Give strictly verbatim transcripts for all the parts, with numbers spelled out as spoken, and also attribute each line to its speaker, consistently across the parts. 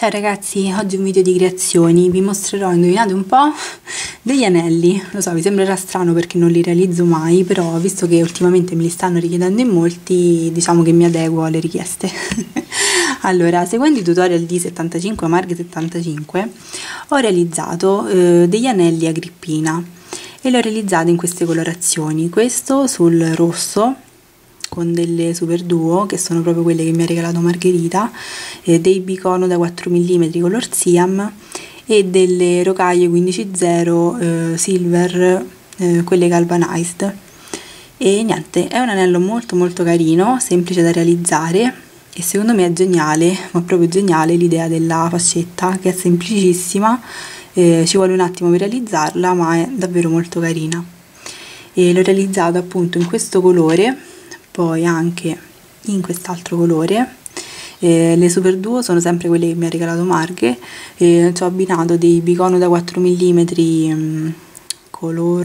Speaker 1: Ciao ragazzi, oggi un video di creazioni, vi mostrerò, indovinate un po', degli anelli. Lo so, vi sembrerà strano perché non li realizzo mai, però visto che ultimamente me li stanno richiedendo in molti, diciamo che mi adeguo alle richieste. Allora, seguendo i tutorial di settantacinque Marghe settantacinque, ho realizzato eh, degli anelli a grippina e li ho realizzati in queste colorazioni. Questo sul rosso, con delle Super Duo, che sono proprio quelle che mi ha regalato Margherita, eh, dei bicono da quattro millimetri color Siam e delle rocaie quindici zero eh, silver, eh, quelle galvanized. E niente, è un anello molto molto carino, semplice da realizzare e secondo me è geniale, ma proprio geniale, l'idea della fascetta, che è semplicissima, eh, ci vuole un attimo per realizzarla, ma è davvero molto carina. E l'ho realizzata appunto in questo colore, poi anche in quest'altro colore. Eh, le Super Duo sono sempre quelle che mi ha regalato Marghe, eh, ci ho abbinato dei bicono da quattro millimetri mh, color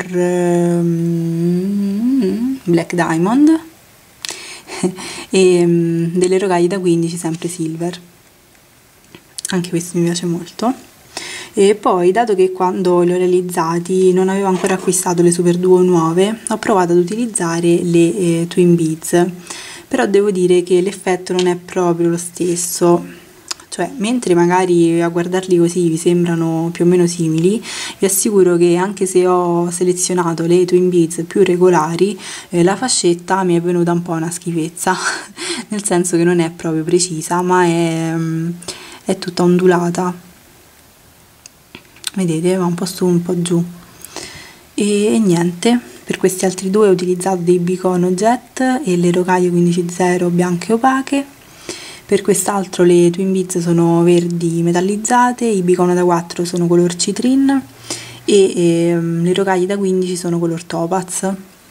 Speaker 1: mh, Black Diamond e mh, delle rocaie da quindici sempre silver, anche questo mi piace molto. E poi, dato che quando li ho realizzati non avevo ancora acquistato le Super Duo nuove, ho provato ad utilizzare le eh, Twin Beads, però devo dire che l'effetto non è proprio lo stesso, cioè mentre magari a guardarli così vi sembrano più o meno simili, vi assicuro che anche se ho selezionato le Twin Beads più regolari, eh, la fascetta mi è venuta un po' una schifezza, nel senso che non è proprio precisa, ma è, è tutta ondulata. Vedete, va un po' su un po' giù. E, e niente, per questi altri due ho utilizzato dei bicono jet e le rocaie quindici zero bianche opache. Per quest'altro le Twin Beads sono verdi metallizzate, i bicono da quattro sono color citrin e, e le rocaie da quindici sono color topaz.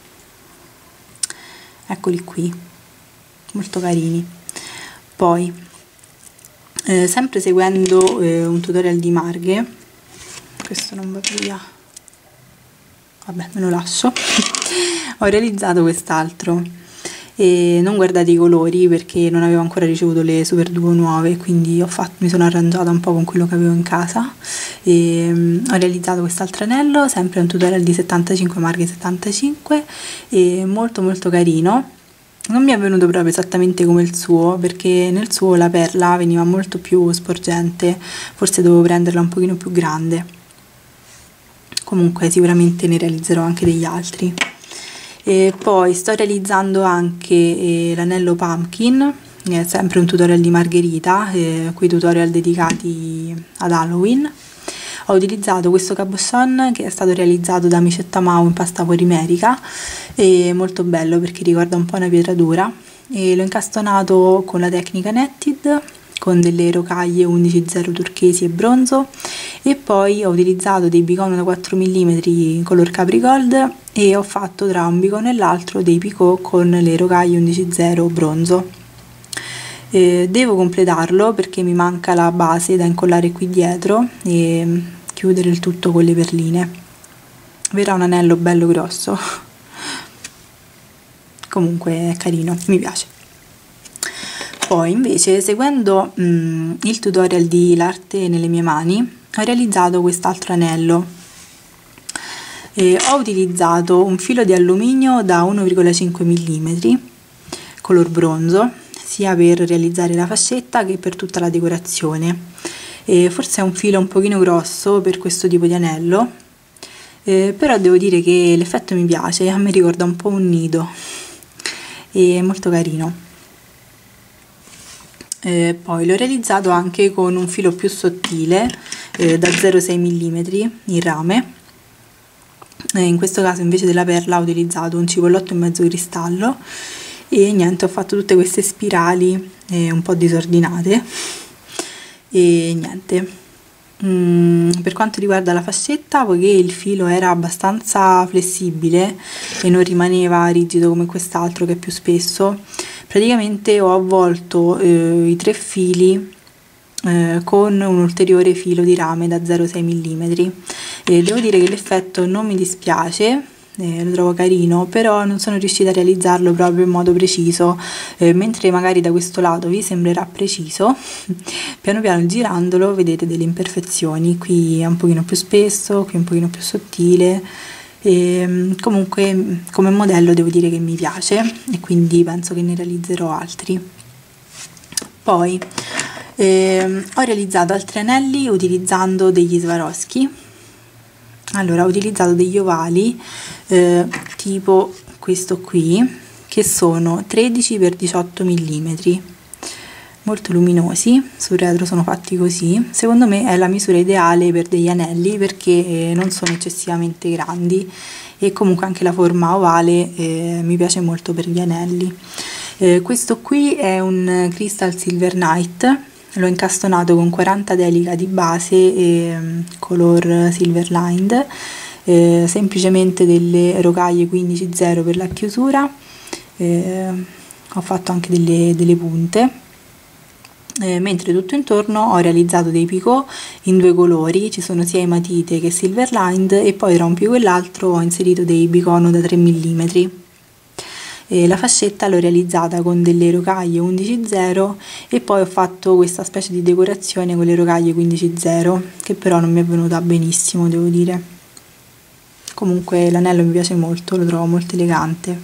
Speaker 1: Eccoli qui, molto carini. Poi, eh, sempre seguendo eh, un tutorial di Marghe, questo non va via, vabbè, me lo lascio. Ho realizzato quest'altro e non guardate i colori perché non avevo ancora ricevuto le Super Duo nuove, quindi ho fatto, mi sono arrangiata un po' con quello che avevo in casa e um, ho realizzato quest'altro anello, sempre un tutorial di settantacinque Marghe settantacinque, e molto molto carino. Non mi è venuto proprio esattamente come il suo, perché nel suo la perla veniva molto più sporgente, forse dovevo prenderla un pochino più grande. Comunque sicuramente ne realizzerò anche degli altri. E poi sto realizzando anche eh, l'anello pumpkin, è sempre un tutorial di Margherita, eh, quei tutorial dedicati ad Halloween. Ho utilizzato questo cabochon che è stato realizzato da Micetta Mau in pasta polimerica, è molto bello perché ricorda un po' una pietratura, e l'ho incastonato con la tecnica netted, con delle rocaie undici zero turchesi e bronzo, e poi ho utilizzato dei bicono da quattro millimetri color Capri Gold e ho fatto tra un bicono e l'altro dei picot con le rocaie undici zero bronzo. Eh, devo completarlo perché mi manca la base da incollare qui dietro e chiudere il tutto con le perline. Verrà un anello bello grosso, comunque è carino, mi piace. Poi invece, seguendo mh, il tutorial di L'arte nelle mie mani, ho realizzato quest'altro anello. E ho utilizzato un filo di alluminio da uno virgola cinque millimetri color bronzo, sia per realizzare la fascetta che per tutta la decorazione. E forse è un filo un pochino grosso per questo tipo di anello, eh, però devo dire che l'effetto mi piace, a me ricorda un po' un nido, è molto carino. Eh, poi l'ho realizzato anche con un filo più sottile, eh, da zero virgola sei millimetri in rame, eh, in questo caso invece della perla ho utilizzato un cipollotto e mezzo cristallo, e niente, ho fatto tutte queste spirali eh, un po' disordinate e niente. Mm, per quanto riguarda la fascetta, poiché il filo era abbastanza flessibile e non rimaneva rigido come quest'altro che è più spesso, praticamente ho avvolto eh, i tre fili eh, con un ulteriore filo di rame da zero virgola sei millimetri, e devo dire che l'effetto non mi dispiace, eh, lo trovo carino, però non sono riuscita a realizzarlo proprio in modo preciso, eh, mentre magari da questo lato vi sembrerà preciso, piano piano girandolo vedete delle imperfezioni, qui è un pochino più spesso, qui un pochino più sottile, e comunque come modello devo dire che mi piace e quindi penso che ne realizzerò altri. Poi eh, ho realizzato altri anelli utilizzando degli Swarovski. Allora, ho utilizzato degli ovali eh, tipo questo qui, che sono tredici per diciotto millimetri, molto luminosi. Sul retro sono fatti così. Secondo me è la misura ideale per degli anelli perché non sono eccessivamente grandi e comunque anche la forma ovale eh, mi piace molto per gli anelli. Eh, questo qui è un Crystal Silver Night, l'ho incastonato con quaranta delica di base e color silver lined, eh, semplicemente delle rocaie quindici zero per la chiusura, eh, ho fatto anche delle, delle punte, eh, mentre tutto intorno ho realizzato dei picot in due colori, ci sono sia i matite che silver lined, e poi tra un picot e l'altro ho inserito dei bicono da tre millimetri. E la fascetta l'ho realizzata con delle rocaie undici zero e poi ho fatto questa specie di decorazione con le rocaie quindici zero, che però non mi è venuta benissimo, devo dire. Comunque l'anello mi piace molto, lo trovo molto elegante.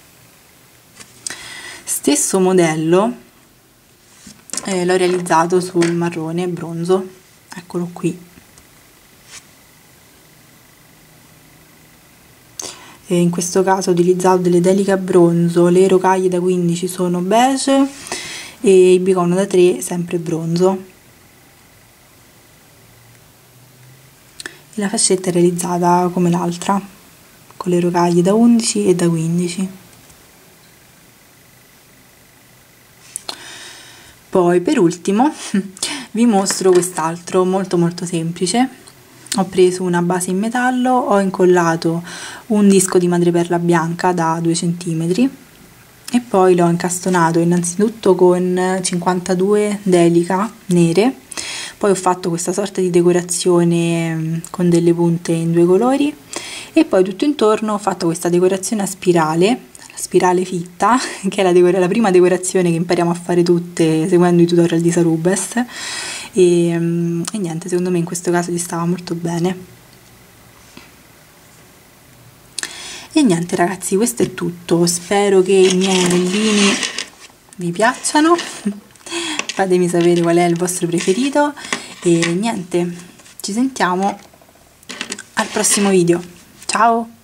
Speaker 1: Stesso modello eh, l'ho realizzato sul marrone bronzo, eccolo qui. E in questo caso ho utilizzato delle delica bronzo, le rocaie da quindici sono beige e il bicono da tre sempre bronzo. E la fascetta è realizzata come l'altra, con le rocaie da undici e da quindici. Poi per ultimo vi mostro quest'altro molto molto semplice. Ho preso una base in metallo, ho incollato un disco di madreperla bianca da due centimetri e poi l'ho incastonato innanzitutto con cinquantadue delica nere, poi ho fatto questa sorta di decorazione con delle punte in due colori e poi tutto intorno ho fatto questa decorazione a spirale, spirale fitta, che è la, la prima decorazione che impariamo a fare tutte seguendo i tutorial di Sarubes. E, e niente, secondo me in questo caso ci stava molto bene. E niente ragazzi, questo è tutto, spero che i miei anellini vi piacciono, fatemi sapere qual è il vostro preferito e niente, ci sentiamo al prossimo video, ciao!